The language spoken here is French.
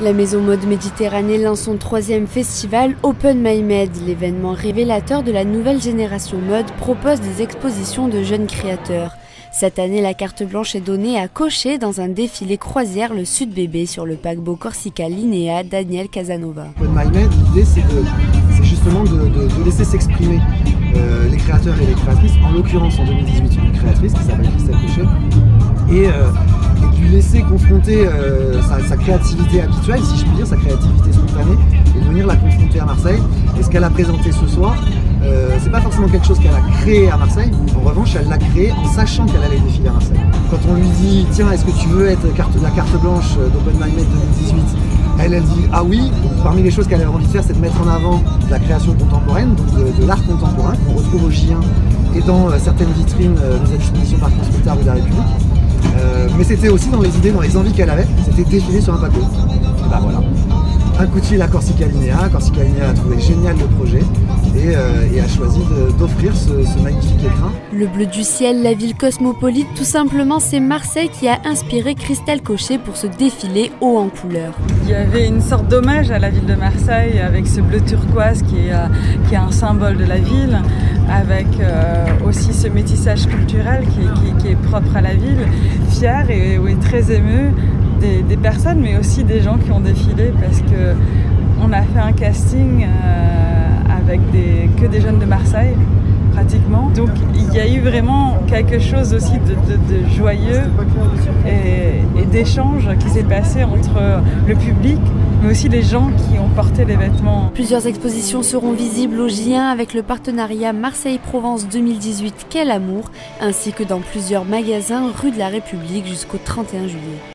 La Maison Mode Méditerranée lance son 3e festival Open My Med. L'événement révélateur de la nouvelle génération mode propose des expositions de jeunes créateurs. Cette année, la carte blanche est donnée à Cocher dans un défilé croisière le Sud Bébé sur le paquebot Corsica Linea Daniel Casanova. Open My Med, l'idée c'est justement de laisser s'exprimer les créateurs et les créatrices, en l'occurrence en 2018 une créatrice qui s'appelle Christelle Cocher, et de lui laisser confronter sa créativité habituelle, si je puis dire, sa créativité spontanée, et de venir la confronter à Marseille. Et ce qu'elle a présenté ce soir, c'est pas forcément quelque chose qu'elle a créé à Marseille, en revanche elle l'a créé en sachant qu'elle allait défiler à Marseille. Quand on lui dit tiens, est-ce que tu veux être la carte blanche d'Open My Med 2018, elle dit ah oui. Donc, parmi les choses qu'elle avait envie de faire, c'est de mettre en avant de la création contemporaine, donc de l'art contemporain qu'on retrouve au J1 et dans certaines vitrines mises à disposition par France Culture rue de la République. Mais c'était aussi dans les idées, dans les envies qu'elle avait, c'était défiler sur un paquebot. Et ben voilà. Un coup de fil à Corsica Linea. Corsica Linea a trouvé génial le projet et a choisi d'offrir ce magnifique écrin. Le bleu du ciel, la ville cosmopolite, tout simplement, c'est Marseille qui a inspiré Christelle Cocher pour ce défilé haut en couleurs. Il y avait une sorte d'hommage à la ville de Marseille avec ce bleu turquoise qui est un symbole de la ville, avec aussi ce métissage culturel qui est propre à la ville, fier et très ému des personnes, mais aussi des gens qui ont défilé, parce qu'on a fait un casting avec que des jeunes de Marseille, pratiquement. Donc il y a eu vraiment quelque chose aussi de joyeux et d'échange qui s'est passé entre le public, mais aussi les gens qui ont porté les vêtements. Plusieurs expositions seront visibles au J1 avec le partenariat Marseille-Provence 2018 Quel Amour, ainsi que dans plusieurs magasins rue de la République jusqu'au 31 juillet.